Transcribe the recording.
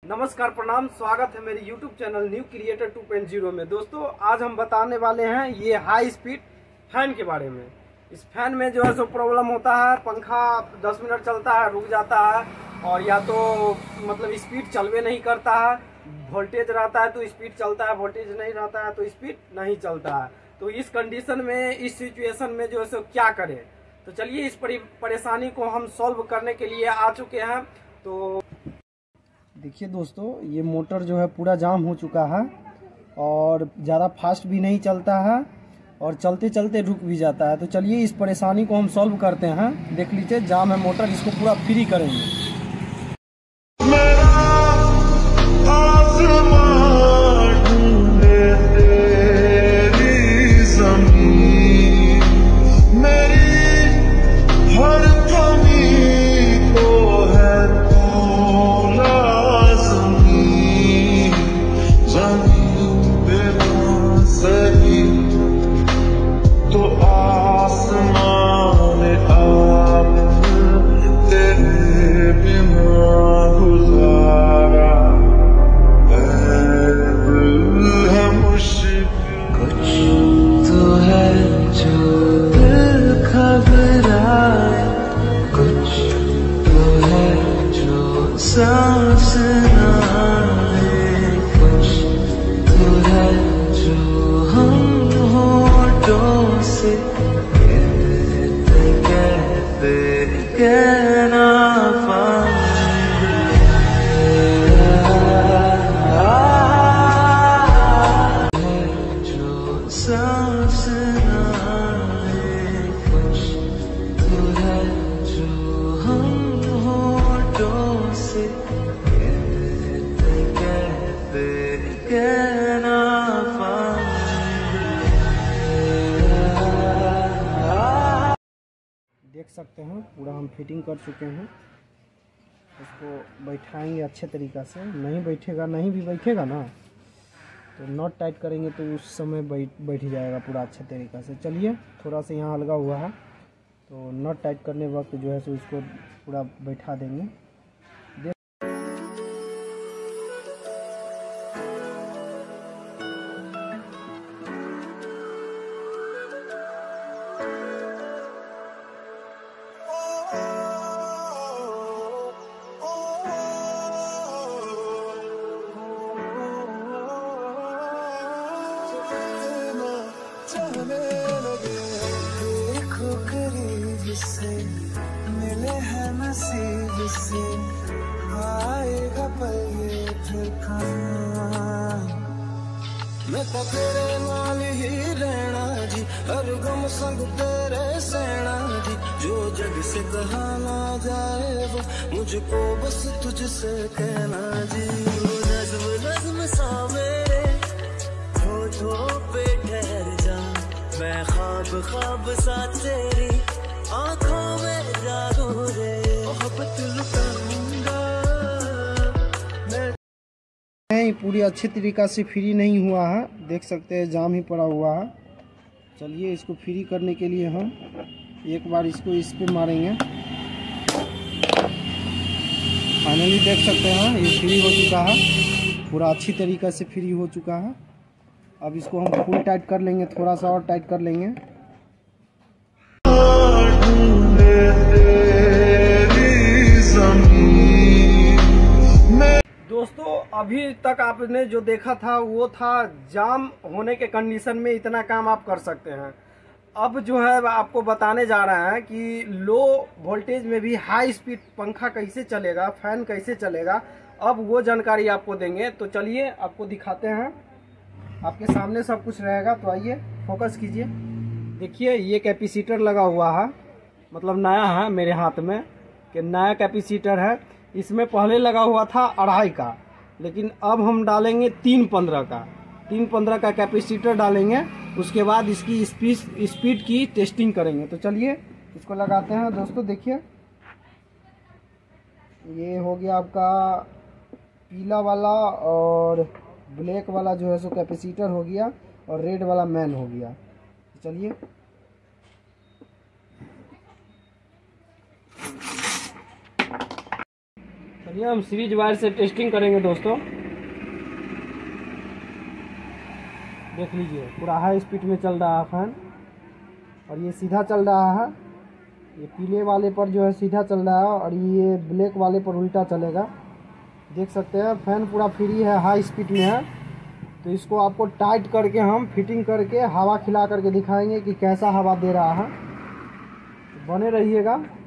नमस्कार, प्रणाम, स्वागत है मेरे YouTube चैनल न्यू क्रिएटर 2.0 में। दोस्तों, आज हम बताने वाले हैं ये हाई स्पीड फैन के बारे में। इस फैन में जो है सो प्रॉब्लम होता है, पंखा 10 मिनट चलता है, रुक जाता है, और या तो मतलब स्पीड चलवे नहीं करता है। वोल्टेज रहता है तो स्पीड चलता है, वोल्टेज नहीं रहता है तो स्पीड नहीं चलता है। तो इस कंडीशन में, इस सिचुएशन में जो है सो क्या करें, तो चलिए इस परेशानी को हम सॉल्व करने के लिए आ चुके हैं। तो देखिए दोस्तों, ये मोटर जो है पूरा जाम हो चुका है और ज़्यादा फास्ट भी नहीं चलता है और चलते चलते रुक भी जाता है। तो चलिए इस परेशानी को हम सॉल्व करते हैं। देख लीजिए, जाम है मोटर, इसको पूरा फ्री करेंगे। सांस ना ले, कुछ तो है जो हम होठों से कहते कहना पाएंगे। जो सांस ना ले, कुछ तो है जो हम होठों से कहना पाएंगे। देख सकते हैं पूरा हम फिटिंग कर चुके हैं। इसको बैठाएंगे अच्छे तरीक़ा से। नहीं बैठेगा, नहीं भी बैठेगा ना तो नॉट टाइट करेंगे तो उस समय बैठ जाएगा पूरा अच्छे तरीक़ा से। चलिए, थोड़ा सा यहाँ अलगा हुआ है तो नॉट टाइट करने वक्त जो है सो इसको पूरा बैठा देंगे। देखो करीब से, मिले हैं नसीब से, आएगा पल ये फिर कहाँ। मैं तो तेरे नाल ही रहना जी, हर गम संग तेरे सहना जी। जो जग से कहा ना जाए वो मुझको बस तुझसे कहना जी। वो नज़्म नज़्म सा मेरे होठों पे ठहर जा, मैं ख्वाब ख्वाब सा तेरी आँखों में जागो रे। मोहब्बत लुटाऊंगा नहीं, पूरी अच्छे तरीक़ा से फ्री नहीं हुआ है। देख सकते हैं जाम ही पड़ा हुआ है। चलिए, इसको फ्री करने के लिए हम एक बार इसको इस पे मारेंगे। फाइनली देख सकते हैं ये फ्री हो चुका है, पूरा अच्छी तरीक़ा से फ्री हो चुका है। अब इसको हम फुल टाइट कर लेंगे, थोड़ा सा और टाइट कर लेंगे। दोस्तों, अभी तक आपने जो देखा था वो था जाम होने के कंडीशन में इतना काम आप कर सकते हैं। अब जो है आपको बताने जा रहे हैं कि लो वोल्टेज में भी हाई स्पीड पंखा कैसे चलेगा, फैन कैसे चलेगा। अब वो जानकारी आपको देंगे। तो चलिए आपको दिखाते हैं। आपके सामने सब कुछ रहेगा, तो आइए फोकस कीजिए। देखिए, ये कैपेसिटर लगा हुआ है, मतलब नया है मेरे हाथ में कि नया कैपेसिटर है। इसमें पहले लगा हुआ था 2.5 का, लेकिन अब हम डालेंगे 3.15 का। 3.15 का कैपेसिटर डालेंगे, उसके बाद इसकी स्पीड की टेस्टिंग करेंगे। तो चलिए इसको लगाते हैं। दोस्तों देखिए, ये हो गया आपका पीला वाला और ब्लैक वाला जो है सो कैपेसिटर हो गया, और रेड वाला मैन हो गया। चलिए ये हम सीरीज वायर से टेस्टिंग करेंगे दोस्तों। देख लीजिए पूरा हाई स्पीड में चल रहा है फैन, और ये सीधा चल रहा है। ये पीले वाले पर जो है सीधा चल रहा है और ये ब्लैक वाले पर उल्टा चलेगा। देख सकते हैं फैन पूरा फ्री है, हाई स्पीड में है। तो इसको आपको टाइट करके हम फिटिंग करके हवा खिला करके दिखाएंगे कि कैसा हवा दे रहा है। तो बने रहिएगा।